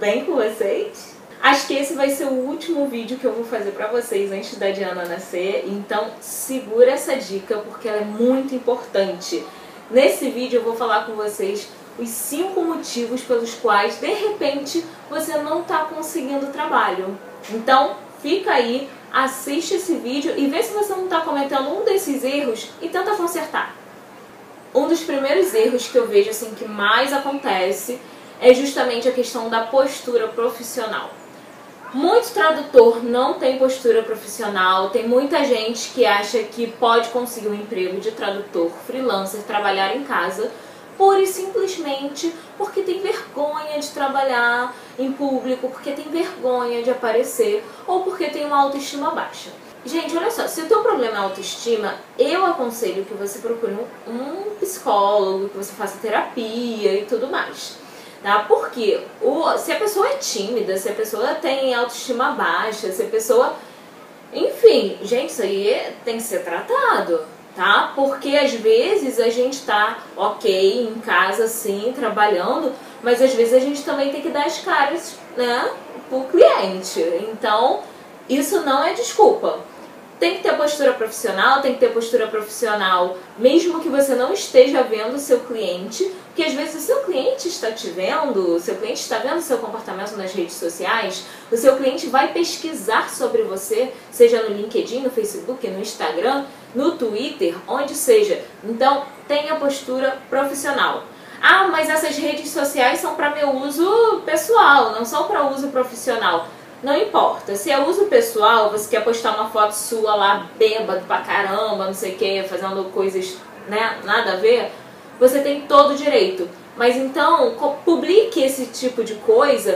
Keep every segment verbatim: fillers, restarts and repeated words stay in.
bem com vocês? Acho que esse vai ser o último vídeo que eu vou fazer pra vocês antes da Diana nascer, então segura essa dica porque ela é muito importante. Nesse vídeo eu vou falar com vocês os cinco motivos pelos quais, de repente, você não está conseguindo trabalho. Então, fica aí, assiste esse vídeo e vê se você não está cometendo um desses erros e tenta consertar. Um dos primeiros erros que eu vejo assim que mais acontece é justamente a questão da postura profissional. Muito tradutor não tem postura profissional, tem muita gente que acha que pode conseguir um emprego de tradutor freelancer, trabalhar em casa, pura e simplesmente porque tem vergonha de trabalhar em público, porque tem vergonha de aparecer ou porque tem uma autoestima baixa. Gente, olha só, se o teu problema é autoestima, eu aconselho que você procure um, um psicólogo, que você faça terapia e tudo mais. Tá? Porque o, se a pessoa é tímida, se a pessoa tem autoestima baixa, se a pessoa... Enfim, gente, isso aí tem que ser tratado, tá? Porque às vezes a gente tá ok em casa, sim, trabalhando, mas às vezes a gente também tem que dar as caras, né, pro cliente. Então, isso não é desculpa. Tem que ter postura profissional, tem que ter postura profissional mesmo que você não esteja vendo o seu cliente, porque às vezes o seu cliente está te vendo, o seu cliente está vendo o seu comportamento nas redes sociais, o seu cliente vai pesquisar sobre você, seja no LinkedIn, no Facebook, no Instagram, no Twitter, onde seja. Então, tenha postura profissional. Ah, mas essas redes sociais são para meu uso pessoal, não são para uso profissional. Não importa, se é uso pessoal, você quer postar uma foto sua lá bêbado pra caramba, não sei o que, fazendo coisas, né, nada a ver, você tem todo o direito. Mas então, publique esse tipo de coisa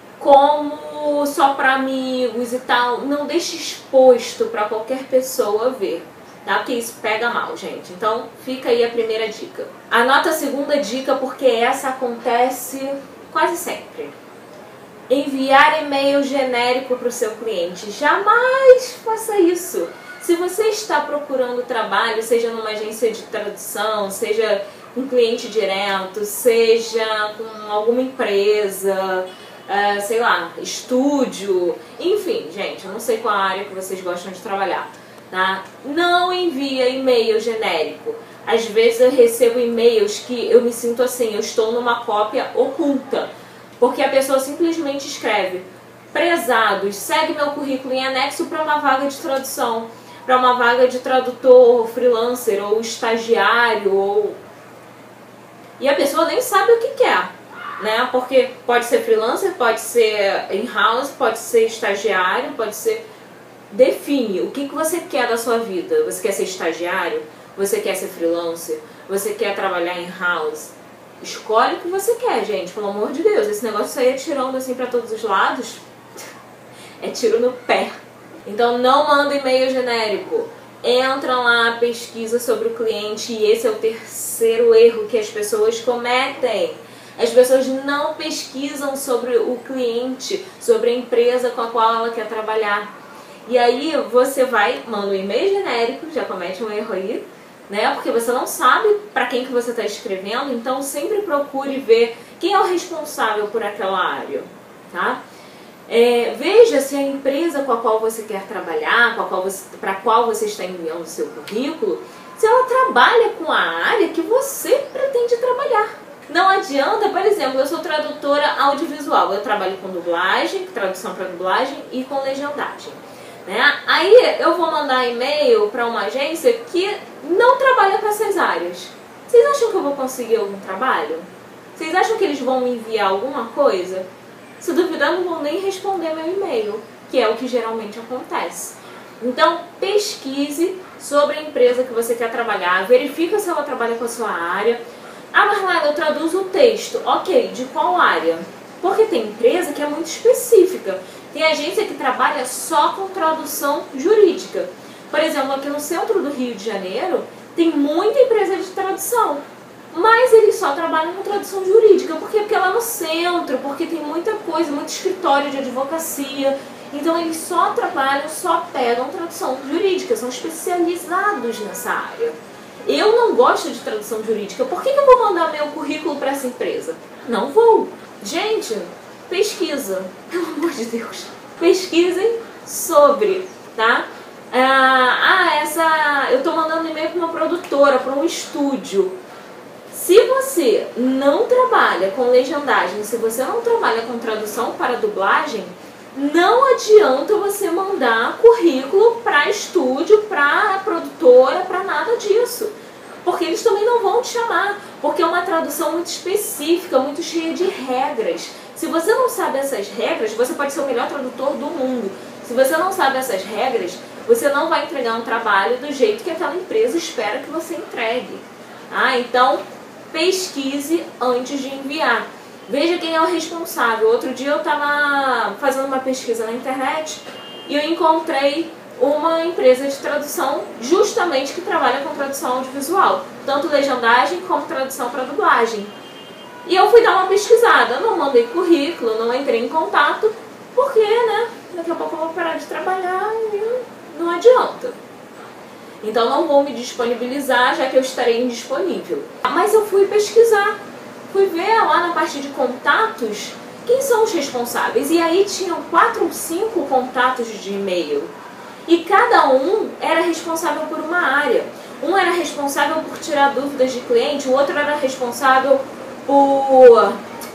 como só pra amigos e tal, não deixe exposto pra qualquer pessoa ver, tá? Porque isso pega mal, gente. Então, fica aí a primeira dica. Anota a segunda dica porque essa acontece quase sempre. Enviar e-mail genérico para o seu cliente. Jamais faça isso. Se você está procurando trabalho, seja numa agência de tradução, seja um cliente direto, seja com alguma empresa, uh, sei lá, estúdio, enfim, gente, eu não sei qual área que vocês gostam de trabalhar, tá? Não envia e-mail genérico. Às vezes eu recebo e-mails que eu me sinto assim, eu estou numa cópia oculta. Porque a pessoa simplesmente escreve: prezados, segue meu currículo em anexo para uma vaga de tradução, para uma vaga de tradutor, freelancer ou estagiário, ou... e a pessoa nem sabe o que quer, né? Porque pode ser freelancer, pode ser in-house, pode ser estagiário, pode ser... Define o que, que você quer da sua vida. Você quer ser estagiário? Você quer ser freelancer? Você quer trabalhar in-house? Escolhe o que você quer, gente, pelo amor de Deus. Esse negócio aí é tirando assim pra todos os lados. É tiro no pé. Então não manda e-mail genérico. Entra lá, pesquisa sobre o cliente. E esse é o terceiro erro que as pessoas cometem. As pessoas não pesquisam sobre o cliente, sobre a empresa com a qual ela quer trabalhar. E aí você vai, manda um e-mail genérico, já comete um erro aí, né? Porque você não sabe para quem que você está escrevendo, então sempre procure ver quem é o responsável por aquela área, tá? É, veja se a empresa com a qual você quer trabalhar, para a qual você está enviando o seu currículo, se ela trabalha com a área que você pretende trabalhar. Não adianta, por exemplo, eu sou tradutora audiovisual, eu trabalho com dublagem, tradução para dublagem e com legendagem. Né? Aí eu vou mandar e-mail para uma agência que não trabalha com essas áreas. Vocês acham que eu vou conseguir algum trabalho? Vocês acham que eles vão me enviar alguma coisa? Se duvidar, não vão nem responder meu e-mail, que é o que geralmente acontece. Então, pesquise sobre a empresa que você quer trabalhar, verifica se ela trabalha com a sua área. Ah, Marlene, eu traduzo o texto. Ok, de qual área? Porque tem empresa que é muito específica. Tem agência que trabalha só com tradução jurídica. Por exemplo, aqui no centro do Rio de Janeiro, tem muita empresa de tradução. Mas eles só trabalham com tradução jurídica. Por quê? Porque é lá no centro, porque tem muita coisa, muito escritório de advocacia. Então eles só trabalham, só pegam tradução jurídica, são especializados nessa área. Eu não gosto de tradução jurídica, por que que eu vou mandar meu currículo para essa empresa? Não vou. Gente, pesquisa, pelo amor de Deus, pesquisem sobre, tá? Ah, ah, essa, eu tô mandando e-mail para uma produtora, para um estúdio. Se você não trabalha com legendagem, se você não trabalha com tradução para dublagem, não adianta você mandar currículo para estúdio, para produtora, para nada disso. Porque eles também não vão te chamar, porque é uma tradução muito específica, muito cheia de regras. Se você não sabe essas regras, você pode ser o melhor tradutor do mundo. Se você não sabe essas regras, você não vai entregar um trabalho do jeito que aquela empresa espera que você entregue. Ah, então, pesquise antes de enviar. Veja quem é o responsável. Outro dia eu estava fazendo uma pesquisa na internet e eu encontrei uma empresa de tradução justamente que trabalha com tradução audiovisual, tanto legendagem como tradução para dublagem. E eu fui dar uma pesquisada, não mandei currículo, não entrei em contato, porque, né, daqui a pouco eu vou parar de trabalhar e não adianta. Então não vou me disponibilizar, já que eu estarei indisponível. Mas eu fui pesquisar, fui ver lá na parte de contatos quem são os responsáveis. E aí tinham quatro ou cinco contatos de e-mail. E cada um era responsável por uma área. Um era responsável por tirar dúvidas de cliente, o outro era responsável por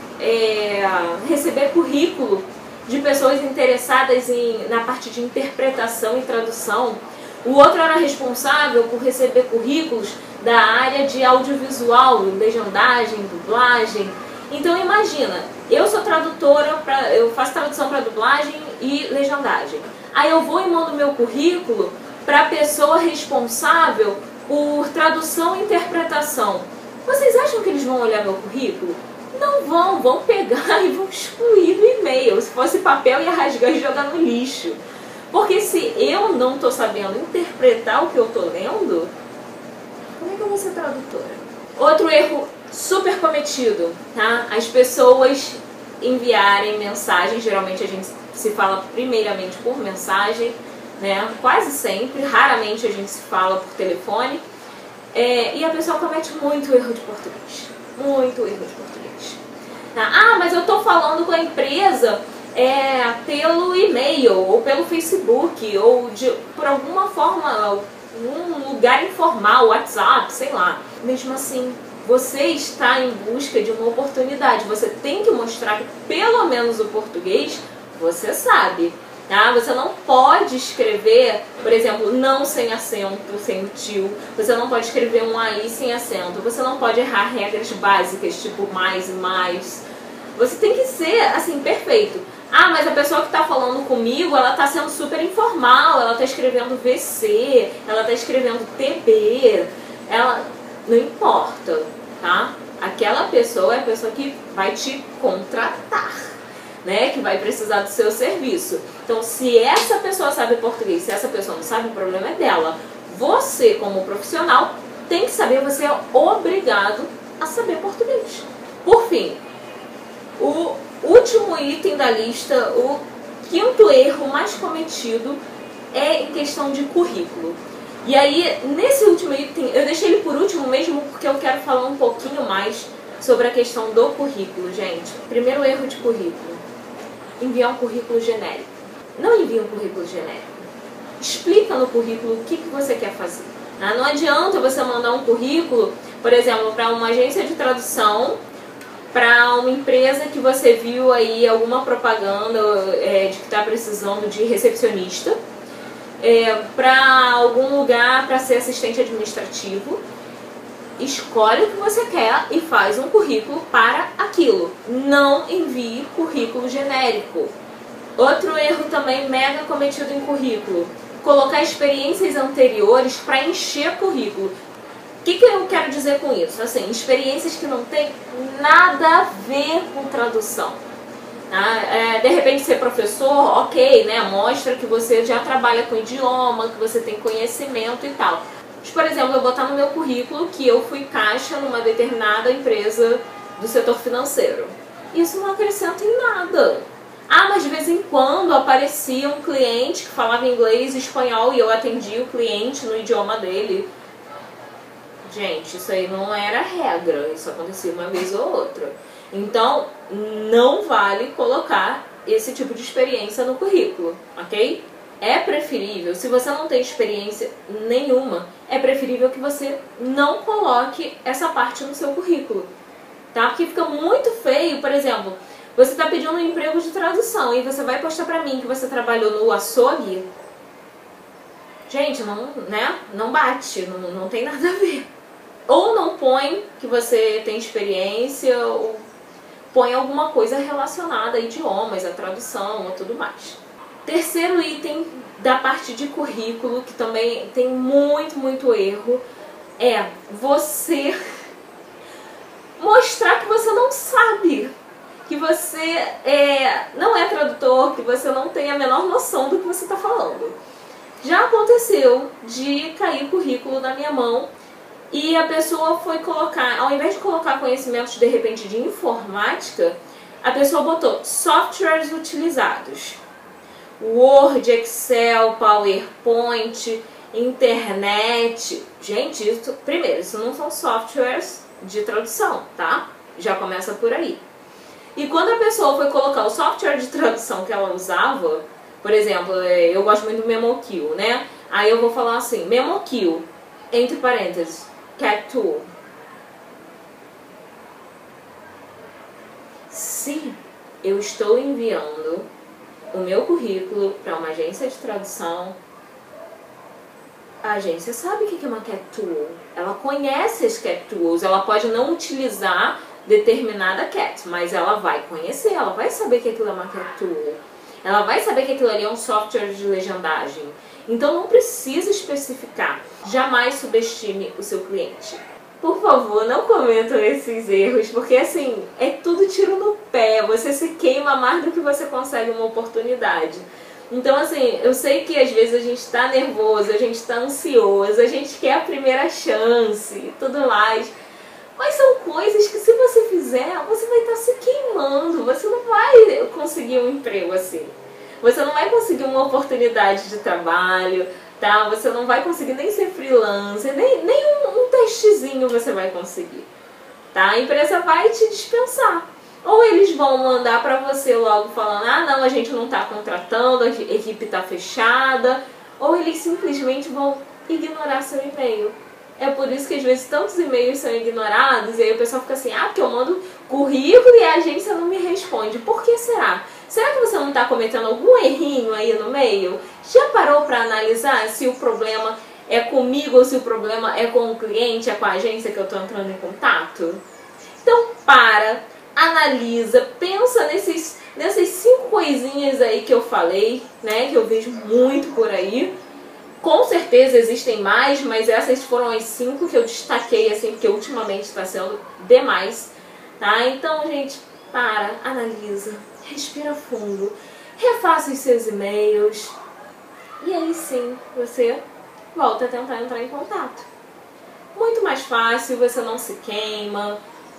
é, receber currículo de pessoas interessadas em, na parte de interpretação e tradução. O outro era responsável por receber currículos da área de audiovisual, legendagem, dublagem. Então imagina, eu sou tradutora, pra, eu faço tradução para dublagem e legendagem. Aí eu vou e mando meu currículo para a pessoa responsável por tradução e interpretação. Vocês acham que eles vão olhar meu currículo? Não vão, vão pegar e vão excluir do e-mail. Se fosse papel, ia rasgar e jogar no lixo. Porque se eu não estou sabendo interpretar o que eu estou lendo, como é que eu vou ser tradutora? Outro erro super cometido, tá? As pessoas enviarem mensagens, geralmente a gente se fala primeiramente por mensagem, né? Quase sempre, raramente a gente se fala por telefone, é, e a pessoa comete muito erro de português, muito erro de português. Tá? Ah, mas eu estou falando com a empresa é, pelo e-mail, ou pelo Facebook, ou de, por alguma forma, um lugar informal, WhatsApp, sei lá. Mesmo assim, você está em busca de uma oportunidade, você tem que mostrar que pelo menos o português você sabe, tá? Você não pode escrever, por exemplo, não sem acento, sem o tio. Você não pode escrever um aí sem acento. Você não pode errar regras básicas, tipo mais e mais. Você tem que ser, assim, perfeito. Ah, mas a pessoa que está falando comigo, ela está sendo super informal. Ela está escrevendo V C, ela está escrevendo T B. Ela... Não importa, tá? Aquela pessoa é a pessoa que vai te contratar, né, que vai precisar do seu serviço. Então, se essa pessoa sabe português, se essa pessoa não sabe, o problema é dela. Você, como profissional, tem que saber, você é obrigado a saber português. Por fim, o último item da lista, o quinto erro mais cometido é em questão de currículo. E aí, nesse último item, eu deixei ele por último mesmo porque eu quero falar um pouquinho mais sobre a questão do currículo, gente. Primeiro erro de currículo: enviar um currículo genérico. Não envie um currículo genérico. Explica no currículo o que, que você quer fazer. Ah, não adianta você mandar um currículo, por exemplo, para uma agência de tradução, para uma empresa que você viu aí alguma propaganda é, de que está precisando de recepcionista, é, para algum lugar para ser assistente administrativo. Escolhe o que você quer e faz um currículo para aquilo. Não envie currículo genérico. Outro erro também mega cometido em currículo: colocar experiências anteriores para encher currículo. O que, que eu quero dizer com isso? Assim, experiências que não tem nada a ver com tradução. Tá? É, de repente ser professor, ok, né? Mostra que você já trabalha com idioma, que você tem conhecimento e tal. Mas, por exemplo, eu botar no meu currículo que eu fui caixa numa determinada empresa do setor financeiro. Isso não acrescenta em nada. Ah, mas de vez em quando aparecia um cliente que falava inglês e espanhol e eu atendia o cliente no idioma dele. Gente, isso aí não era regra, isso acontecia uma vez ou outra. Então, não vale colocar esse tipo de experiência no currículo, ok? É preferível, se você não tem experiência nenhuma, é preferível que você não coloque essa parte no seu currículo, tá? Porque fica muito feio, por exemplo, você está pedindo um emprego de tradução e você vai postar pra mim que você trabalhou no açougue. Gente, não, né? Não bate, não, não tem nada a ver. Ou não põe que você tem experiência, ou põe alguma coisa relacionada a idiomas, a tradução ou tudo mais. Terceiro item da parte de currículo, que também tem muito, muito erro, é você mostrar que você não sabe, que você é, não é tradutor, que você não tem a menor noção do que você está falando. Já aconteceu de cair currículo na minha mão e a pessoa foi colocar, ao invés de colocar conhecimentos de repente de informática, a pessoa botou softwares utilizados. Word, Excel, PowerPoint, internet. Gente, isso, primeiro, isso não são softwares de tradução, tá? Já começa por aí. E quando a pessoa foi colocar o software de tradução que ela usava, por exemplo, eu gosto muito do MemoQ, né? Aí eu vou falar assim, MemoQ, entre parênteses, Cat Tool. Se eu estou enviando o meu currículo para uma agência de tradução, a agência sabe o que é uma Cat Tool. Ela conhece as Cat Tools, ela pode não utilizar determinada Cat, mas ela vai conhecer, ela vai saber que aquilo é uma Cat Tool. Ela vai saber que aquilo ali é um software de legendagem. Então não precisa especificar. Jamais subestime o seu cliente. Por favor, não cometam esses erros, porque assim, é tudo tiro no pé, você se queima mais do que você consegue uma oportunidade. Então assim, eu sei que às vezes a gente está nervoso, a gente está ansioso, a gente quer a primeira chance e tudo mais. Mas são coisas que se você fizer, você vai estar se queimando, você não vai conseguir um emprego assim. Você não vai conseguir uma oportunidade de trabalho, tá? Você não vai conseguir nem ser freelancer, nem, nem um, um testezinho você vai conseguir, tá? A empresa vai te dispensar. Ou eles vão mandar pra você logo falando, ah não, a gente não tá contratando, a equipe tá fechada, ou eles simplesmente vão ignorar seu e-mail. É por isso que às vezes tantos e-mails são ignorados e aí o pessoal fica assim, ah, porque eu mando currículo e a agência não me responde. Por que será? Será que você não está cometendo algum errinho aí no meio? Já parou para analisar se o problema é comigo ou se o problema é com o cliente, é com a agência que eu estou entrando em contato? Então para, analisa, pensa nesses, nessas cinco coisinhas aí que eu falei, né, que eu vejo muito por aí. Com certeza existem mais, mas essas foram as cinco que eu destaquei, assim, porque ultimamente está sendo demais, tá? Então, gente, para, analisa, respira fundo, refaça os seus e-mails e aí sim você volta a tentar entrar em contato. Muito mais fácil, você não se queima.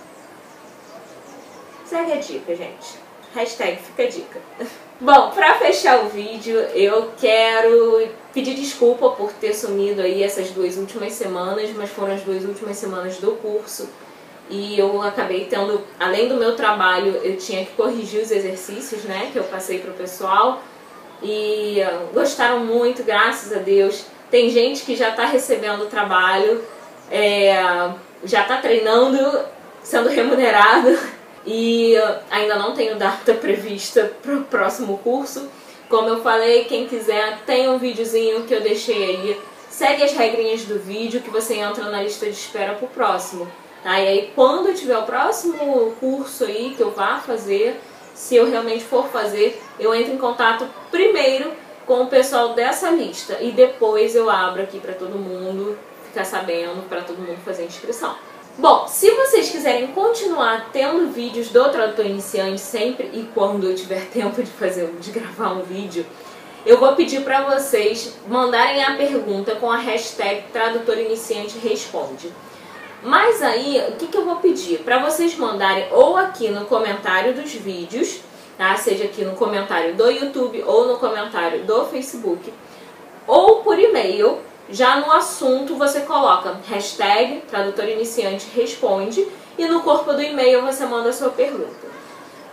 Segue a dica, gente. Hashtag fica a dica. Bom, pra fechar o vídeo, eu quero pedir desculpa por ter sumido aí essas duas últimas semanas, mas foram as duas últimas semanas do curso e eu acabei tendo, além do meu trabalho, eu tinha que corrigir os exercícios, né, que eu passei pro pessoal e uh, gostaram muito, graças a Deus. Tem gente que já tá recebendo o trabalho, é, já tá treinando, sendo remunerado. E ainda não tenho data prevista para o próximo curso. Como eu falei, quem quiser, tem um videozinho que eu deixei aí. Segue as regrinhas do vídeo que você entra na lista de espera para o próximo. Tá? E aí quando eu tiver o próximo curso aí que eu vá fazer, se eu realmente for fazer, eu entro em contato primeiro com o pessoal dessa lista. E depois eu abro aqui para todo mundo ficar sabendo, para todo mundo fazer a inscrição. Bom, se vocês quiserem continuar tendo vídeos do Tradutor Iniciante sempre e quando eu tiver tempo de fazer, de gravar um vídeo, eu vou pedir para vocês mandarem a pergunta com a hashtag Tradutor Iniciante Responde. Mas aí, o que, que eu vou pedir? Para vocês mandarem ou aqui no comentário dos vídeos, tá? Seja aqui no comentário do YouTube ou no comentário do Facebook, ou por e-mail. Já no assunto você coloca hashtag Tradutor Iniciante Responde e no corpo do e-mail você manda a sua pergunta.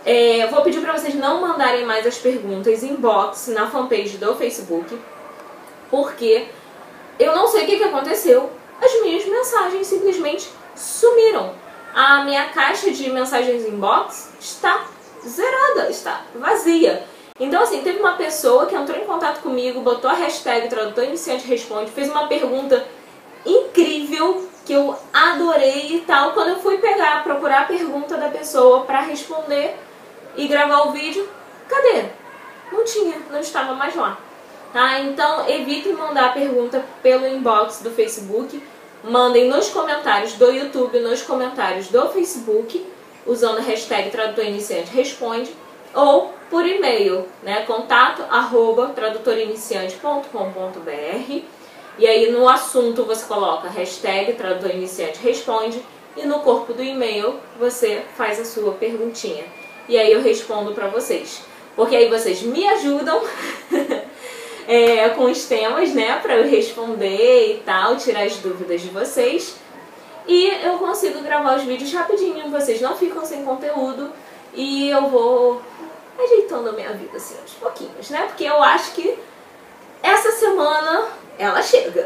É, vou pedir para vocês não mandarem mais as perguntas inbox na fanpage do Facebook, porque eu não sei o que, que aconteceu. As minhas mensagens simplesmente sumiram. A minha caixa de mensagens inbox está zerada, está vazia. Então assim, teve uma pessoa que entrou em contato comigo, botou a hashtag Tradutor Iniciante Responde, fez uma pergunta incrível que eu adorei e tal. Quando eu fui pegar, procurar a pergunta da pessoa para responder e gravar o vídeo, cadê? Não tinha, não estava mais lá. Tá? Então evitem mandar a pergunta pelo inbox do Facebook, mandem nos comentários do YouTube, nos comentários do Facebook, usando a hashtag Tradutor Iniciante Responde, ou por e-mail, né? Contato arroba tradutoriniciante ponto com ponto br. E aí no assunto você coloca hashtag Tradutor Iniciante Responde e no corpo do e-mail você faz a sua perguntinha. E aí eu respondo pra vocês. Porque aí vocês me ajudam é, com os temas, né? Pra eu responder e tal, tirar as dúvidas de vocês. E eu consigo gravar os vídeos rapidinho, vocês não ficam sem conteúdo. E eu vou ajeitando a minha vida assim aos pouquinhos, né? Porque eu acho que essa semana ela chega.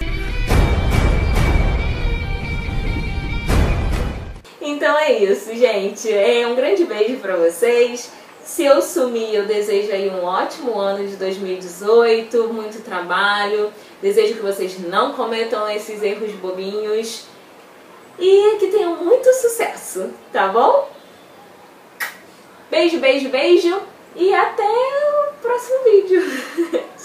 Então é isso, gente. É um grande beijo pra vocês. Se eu sumir, eu desejo aí um ótimo ano de dois mil e dezoito, muito trabalho. Desejo que vocês não cometam esses erros bobinhos e que tenham muito sucesso, tá bom? Beijo, beijo, beijo e até o próximo vídeo.